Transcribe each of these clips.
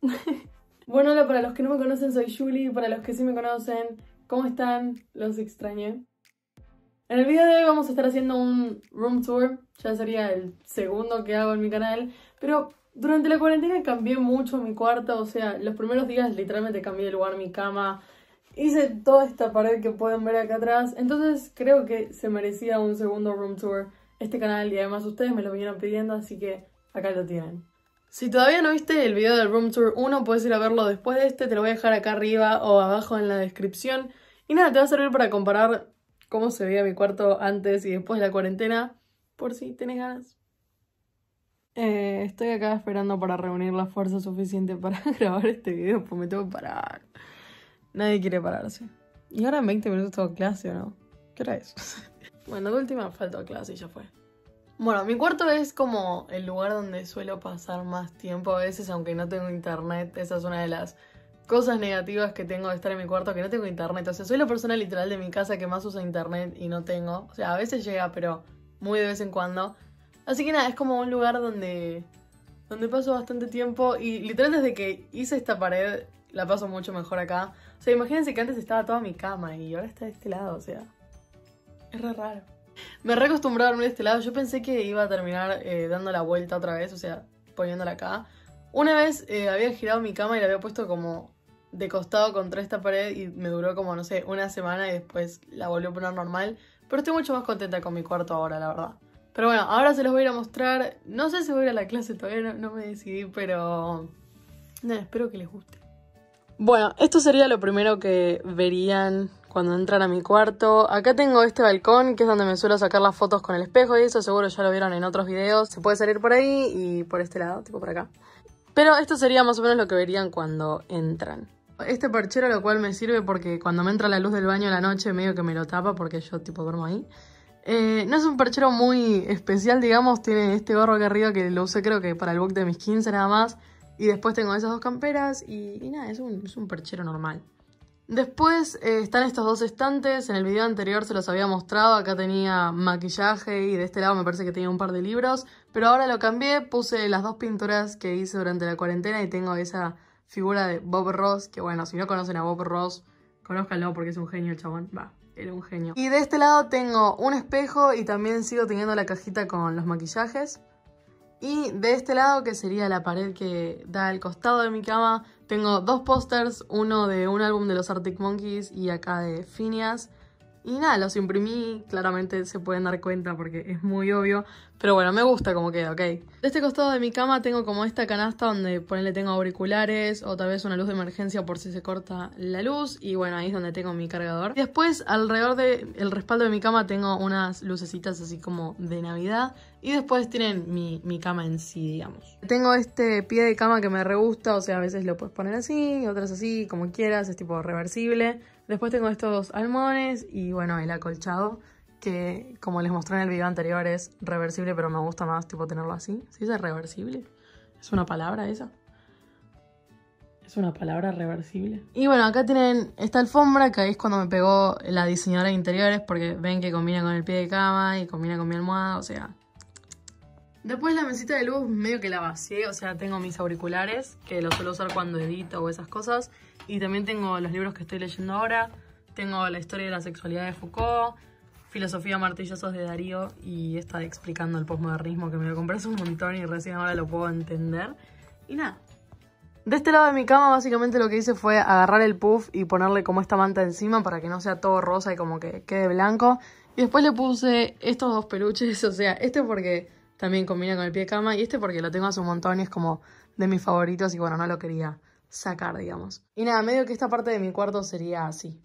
Bueno, hola, para los que no me conocen soy Julie, para los que sí me conocen, ¿cómo están? Los extrañé. En el video de hoy vamos a estar haciendo un room tour, ya sería el segundo que hago en mi canal, pero durante la cuarentena cambié mucho mi cuarto, o sea, los primeros días literalmente cambié de lugar mi cama, hice toda esta pared que pueden ver acá atrás, entonces creo que se merecía un segundo room tour este canal y además ustedes me lo vinieron pidiendo, así que acá lo tienen. Si todavía no viste el video del Room Tour 1, puedes ir a verlo después de este, te lo voy a dejar acá arriba o abajo en la descripción. Y nada, te va a servir para comparar cómo se veía mi cuarto antes y después de la cuarentena, por si tenés ganas. Estoy acá esperando para reunir la fuerza suficiente para grabar este video, pues me tengo que parar. Nadie quiere pararse. Y ahora en 20 minutos tengo clase, ¿o no? ¿Qué hora es? Bueno, de última falta clase y ya fue. Bueno, mi cuarto es como el lugar donde suelo pasar más tiempo a veces, aunque no tengo internet. Esa es una de las cosas negativas que tengo de estar en mi cuarto, que no tengo internet. O sea, soy la persona literal de mi casa que más usa internet y no tengo. O sea, a veces llega, pero muy de vez en cuando. Así que nada, es como un lugar donde paso bastante tiempo y literal desde que hice esta pared la paso mucho mejor acá. O sea, imagínense que antes estaba toda mi cama y ahora está de este lado, o sea, es re raro. Me re acostumbré a dormir de este lado. Yo pensé que iba a terminar dando la vuelta otra vez, o sea, poniéndola acá. Una vez había girado mi cama y la había puesto como de costado contra esta pared y me duró como, no sé, una semana y después la volví a poner normal. Pero estoy mucho más contenta con mi cuarto ahora, la verdad. Pero bueno, ahora se los voy a ir a mostrar. No sé si voy a ir a la clase, todavía no me decidí, pero nada, espero que les guste. Bueno, esto sería lo primero que verían cuando entran a mi cuarto. Acá tengo este balcón, que es donde me suelo sacar las fotos con el espejo y eso seguro ya lo vieron en otros videos. Se puede salir por ahí y por este lado, tipo por acá. Pero esto sería más o menos lo que verían cuando entran. Este perchero lo cual me sirve porque cuando me entra la luz del baño a la noche medio que me lo tapa porque yo tipo duermo ahí. No es un perchero muy especial, digamos, tiene este gorro acá arriba que lo usé creo que para el book de mis 15 nada más. Y después tengo esas dos camperas y nada, es un perchero normal. Después están estos dos estantes, en el video anterior se los había mostrado, acá tenía maquillaje y de este lado me parece que tenía un par de libros, pero ahora lo cambié, puse las dos pinturas que hice durante la cuarentena y tengo esa figura de Bob Ross, que bueno, si no conocen a Bob Ross, conózcanlo porque es un genio el chabón, va, era un genio. Y de este lado tengo un espejo y también sigo teniendo la cajita con los maquillajes. Y de este lado, que sería la pared que da al costado de mi cama, tengo dos pósters, uno de un álbum de los Arctic Monkeys y acá de Phineas. Y nada, los imprimí, claramente se pueden dar cuenta porque es muy obvio. Pero bueno, me gusta cómo queda, ok. De este costado de mi cama tengo como esta canasta donde ponele tengo auriculares o tal vez una luz de emergencia por si se corta la luz. Y bueno, ahí es donde tengo mi cargador. Y después, alrededor del respaldo de mi cama tengo unas lucecitas así como de Navidad. Y después tienen mi cama en sí, digamos. Tengo este pie de cama que me re gusta, o sea, a veces lo puedes poner así, otras así, como quieras, es tipo reversible. Después tengo estos almohadones y bueno, el acolchado, que como les mostré en el video anterior es reversible, pero me gusta más tipo tenerlo así. ¿Sí es reversible? ¿Es una palabra esa? ¿Es una palabra reversible? Y bueno, acá tienen esta alfombra, que ahí es cuando me pegó la diseñadora de interiores, porque ven que combina con el pie de cama y combina con mi almohada, o sea... Después la mesita de luz medio que la vacié, o sea, tengo mis auriculares, que los suelo usar cuando edito o esas cosas. Y también tengo los libros que estoy leyendo ahora. Tengo la historia de la sexualidad de Foucault, filosofía a martillazos de Darío y esta de explicando el posmodernismo que me lo compré hace un montón y recién ahora lo puedo entender. Y nada. De este lado de mi cama básicamente lo que hice fue agarrar el puff y ponerle como esta manta encima para que no sea todo rosa y como que quede blanco. Y después le puse estos dos peluches, o sea, este porque... también combina con el pie de cama y este porque lo tengo hace un montón y es como de mis favoritos y bueno, no lo quería sacar, digamos. Y nada, medio que esta parte de mi cuarto sería así.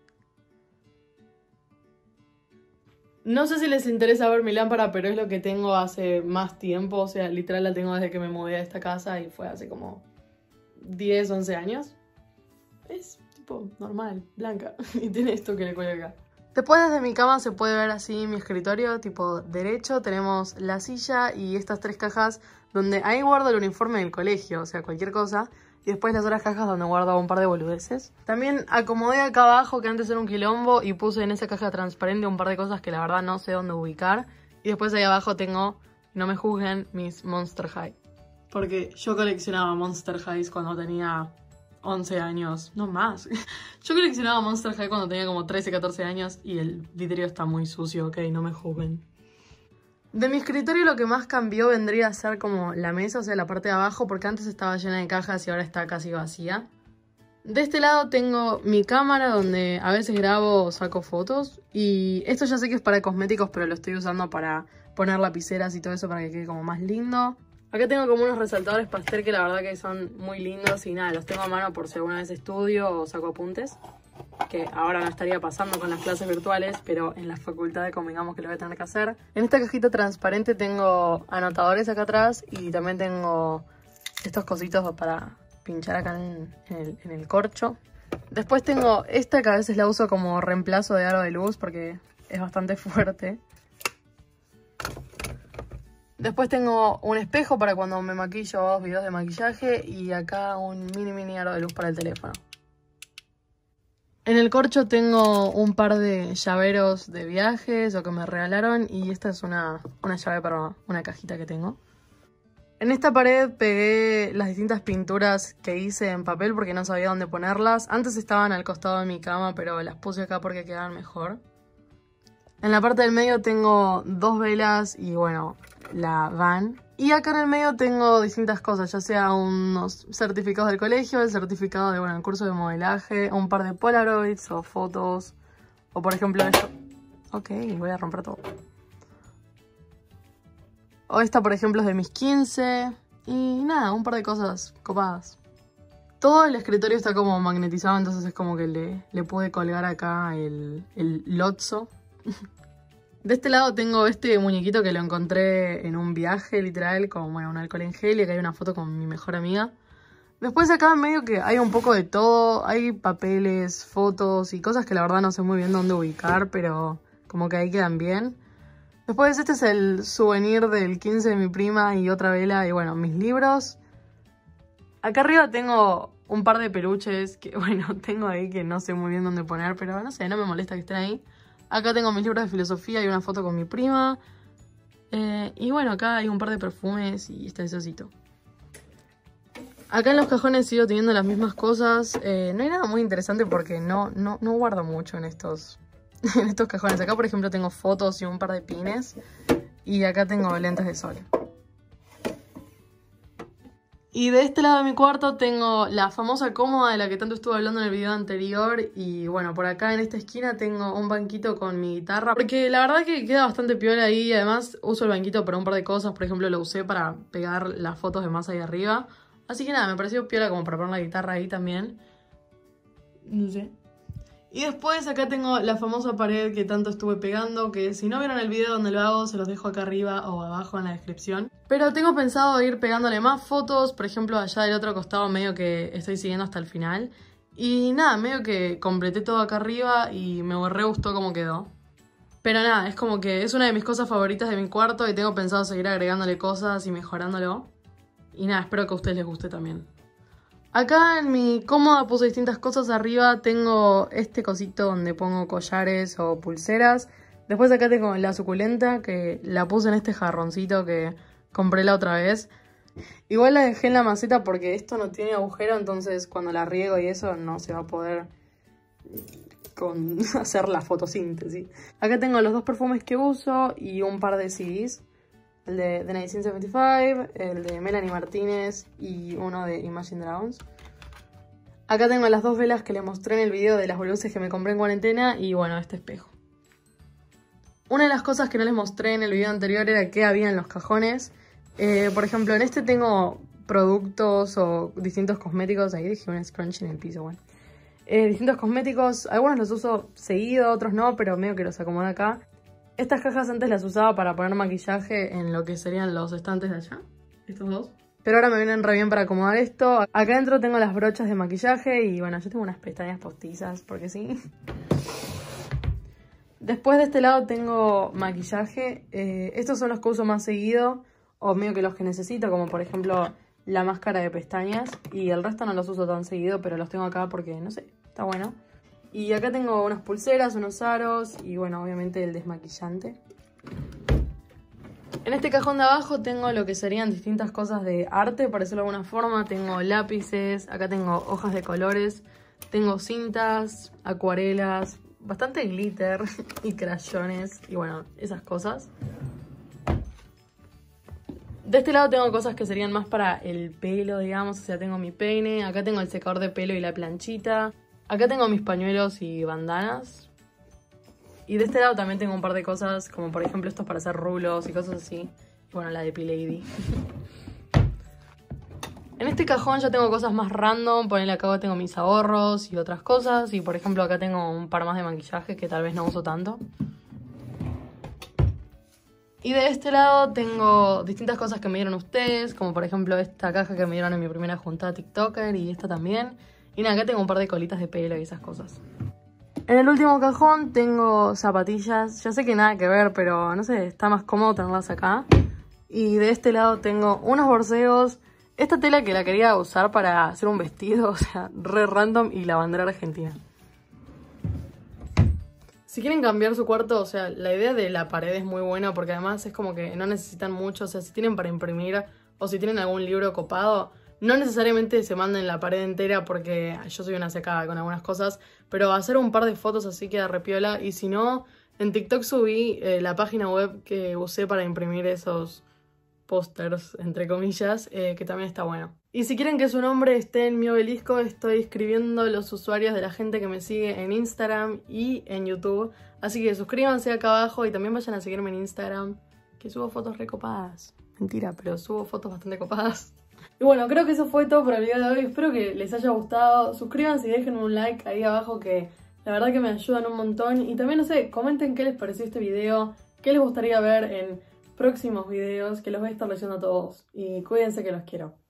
No sé si les interesa ver mi lámpara, pero es lo que tengo hace más tiempo. O sea, literal la tengo desde que me mudé a esta casa y fue hace como 10, 11 años. Es tipo normal, blanca. Y tiene esto que le cuelga acá. Después desde mi cama se puede ver así mi escritorio, tipo derecho, tenemos la silla y estas tres cajas donde ahí guardo el uniforme del colegio, o sea, cualquier cosa. Y después las otras cajas donde guardo un par de boludeces. También acomodé acá abajo, que antes era un quilombo, y puse en esa caja transparente un par de cosas que la verdad no sé dónde ubicar. Y después ahí abajo tengo, no me juzguen, mis Monster High. Porque yo coleccionaba Monster Highs cuando tenía 11 años, no más. Yo coleccionaba Monster High cuando tenía como 13, 14 años y el vidrio está muy sucio, ok, no me juzguen. De mi escritorio lo que más cambió vendría a ser como la mesa, o sea, la parte de abajo, porque antes estaba llena de cajas y ahora está casi vacía. De este lado tengo mi cámara donde a veces grabo o saco fotos. Y esto ya sé que es para cosméticos, pero lo estoy usando para poner lapiceras y todo eso para que quede como más lindo. Acá tengo como unos resaltadores pastel que la verdad que son muy lindos y nada, los tengo a mano por si alguna vez estudio o saco apuntes. Que ahora no estaría pasando con las clases virtuales, pero en la facultad convengamos que lo voy a tener que hacer. En esta cajita transparente tengo anotadores acá atrás y también tengo estos cositos para pinchar acá en el corcho. Después tengo esta que a veces la uso como reemplazo de aro de luz porque es bastante fuerte. Después tengo un espejo para cuando me maquillo o hago videos de maquillaje y acá un mini aro de luz para el teléfono. En el corcho tengo un par de llaveros de viajes o que me regalaron y esta es una llave para una cajita que tengo. En esta pared pegué las distintas pinturas que hice en papel porque no sabía dónde ponerlas. Antes estaban al costado de mi cama, pero las puse acá porque quedaban mejor. En la parte del medio tengo 2 velas y bueno, la van. Y acá en el medio tengo distintas cosas, ya sea unos certificados del colegio, el certificado de, bueno, el curso de modelaje, un par de polaroids o fotos, o por ejemplo esto. Ok, voy a romper todo. O esta, por ejemplo, es de mis 15. Y nada, un par de cosas copadas. Todo el escritorio está como magnetizado, entonces es como que le pude colgar acá el Lotso. De este lado tengo este muñequito que lo encontré en un viaje, literal, con bueno, un alcohol en gel y acá hay una foto con mi mejor amiga. Después acá medio que hay un poco de todo, hay papeles, fotos y cosas que la verdad no sé muy bien dónde ubicar, pero como que ahí quedan bien. Después este es el souvenir del 15 de mi prima y otra vela y bueno, mis libros. Acá arriba tengo un par de peluches que bueno, tengo ahí que no sé muy bien dónde poner, pero no sé, no me molesta que estén ahí. Acá tengo mis libros de filosofía y una foto con mi prima. Y bueno, acá hay un par de perfumes y este osito. Acá en los cajones sigo teniendo las mismas cosas. No hay nada muy interesante porque no guardo mucho en estos cajones. Acá, por ejemplo, tengo fotos y un par de pines. Y acá tengo lentes de sol. Y de este lado de mi cuarto tengo la famosa cómoda de la que tanto estuve hablando en el video anterior. Y bueno, por acá en esta esquina tengo un banquito con mi guitarra. Porque la verdad que queda bastante piola ahí. Además uso el banquito para un par de cosas. Por ejemplo, lo usé para pegar las fotos de más ahí arriba. Así que nada, me pareció piola como para poner la guitarra ahí también. No sé. Y después acá tengo la famosa pared que tanto estuve pegando, que si no vieron el video donde lo hago, se los dejo acá arriba o abajo en la descripción. Pero tengo pensado ir pegándole más fotos, por ejemplo allá del otro costado medio que estoy siguiendo hasta el final. Y nada, medio que completé todo acá arriba y me re gustó cómo quedó. Pero nada, es como que es una de mis cosas favoritas de mi cuarto y tengo pensado seguir agregándole cosas y mejorándolo. Y nada, espero que a ustedes les guste también. Acá en mi cómoda puse distintas cosas. Arriba tengo este cosito donde pongo collares o pulseras. Después acá tengo la suculenta que la puse en este jarroncito que compré la otra vez. Igual la dejé en la maceta porque esto no tiene agujero, entonces cuando la riego y eso no se va a poder hacer la fotosíntesis. Acá tengo los 2 perfumes que uso y un par de CDs. El de The 1975, el de Melanie Martínez y uno de Imagine Dragons. Acá tengo las 2 velas que les mostré en el video de las boludeces que me compré en cuarentena y bueno, este espejo. Una de las cosas que no les mostré en el video anterior era qué había en los cajones. Por ejemplo, en este tengo productos o distintos cosméticos. Ahí dejé un scrunchie en el piso, bueno. Distintos cosméticos, algunos los uso seguido, otros no, pero medio que los acomodo acá. Estas cajas antes las usaba para poner maquillaje en lo que serían los estantes de allá, estos 2. Pero ahora me vienen re bien para acomodar esto. Acá adentro tengo las brochas de maquillaje y bueno, yo tengo unas pestañas postizas, porque sí. Después de este lado tengo maquillaje. Estos son los que uso más seguido, o medio que los que necesito, como por ejemplo la máscara de pestañas. Y el resto no los uso tan seguido, pero los tengo acá porque, no sé, está bueno. Y acá tengo unas pulseras, unos aros y bueno, obviamente el desmaquillante. En este cajón de abajo tengo lo que serían distintas cosas de arte, por decirlo de alguna forma. Tengo lápices, acá tengo hojas de colores, tengo cintas, acuarelas, bastante glitter y crayones y bueno, esas cosas. De este lado tengo cosas que serían más para el pelo, digamos, o sea, tengo mi peine, acá tengo el secador de pelo y la planchita, acá tengo mis pañuelos y bandanas. Y de este lado también tengo un par de cosas, como por ejemplo estos para hacer rulos y cosas así. Bueno, la de P-Lady. En este cajón ya tengo cosas más random, ponele acá tengo mis ahorros y otras cosas. Y por ejemplo acá tengo un par más de maquillaje que tal vez no uso tanto. Y de este lado tengo distintas cosas que me dieron ustedes, como por ejemplo esta caja que me dieron en mi primera juntada TikToker y esta también. Y nada, acá tengo un par de colitas de pelo y esas cosas. En el último cajón tengo zapatillas, ya sé que nada que ver, pero no sé, está más cómodo tenerlas acá. Y de este lado tengo unos borseos, esta tela que la quería usar para hacer un vestido, o sea, re random, y la bandera argentina. Si quieren cambiar su cuarto, o sea, la idea de la pared es muy buena porque además es como que no necesitan mucho, o sea, si tienen para imprimir o si tienen algún libro copado, no necesariamente se manden la pared entera porque yo soy una secada con algunas cosas, pero hacer un par de fotos así queda repiola. Y si no, en TikTok subí la página web que usé para imprimir esos pósters, entre comillas, que también está bueno. Y si quieren que su nombre esté en mi obelisco, estoy escribiendo los usuarios de la gente que me sigue en Instagram y en YouTube. Así que suscríbanse acá abajo y también vayan a seguirme en Instagram, que subo fotos recopadas. Mentira, pero subo fotos bastante copadas. Y bueno, creo que eso fue todo por el video de hoy. Espero que les haya gustado. Suscríbanse y déjenme un like ahí abajo que la verdad que me ayudan un montón. Y también, no sé, comenten qué les pareció este video, qué les gustaría ver en próximos videos, que los voy a estar leyendo a todos. Y cuídense que los quiero.